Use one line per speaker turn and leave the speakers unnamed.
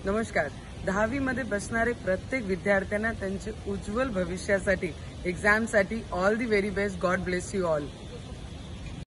नमस्कार. 10वी मध्ये बसणारे प्रत्येक विद्यार्थ्यांना त्यांचे उज्ज्वल भविष्यासाठी, एक्झामसाठी all the very best. God bless you all.